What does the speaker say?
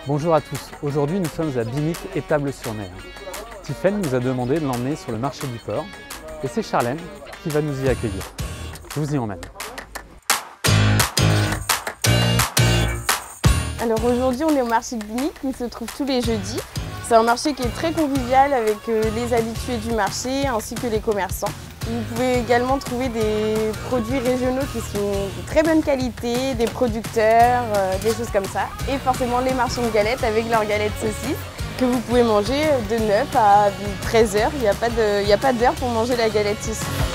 Bonjour à tous, aujourd'hui nous sommes à Binic, Étable-sur-Mer. Tiffaine nous a demandé de l'emmener sur le marché du port et c'est Charlène qui va nous y accueillir. Je vous y emmène. Alors aujourd'hui on est au marché de Binic qui se trouve tous les jeudis. C'est un marché qui est très convivial avec les habitués du marché ainsi que les commerçants. Vous pouvez également trouver des produits régionaux qui sont de très bonne qualité, des producteurs, des choses comme ça. Et forcément les marchands de galettes avec leurs galettes saucisses que vous pouvez manger de 9 à 13 h. Il n'y a pas d'heure pour manger la galette saucisse.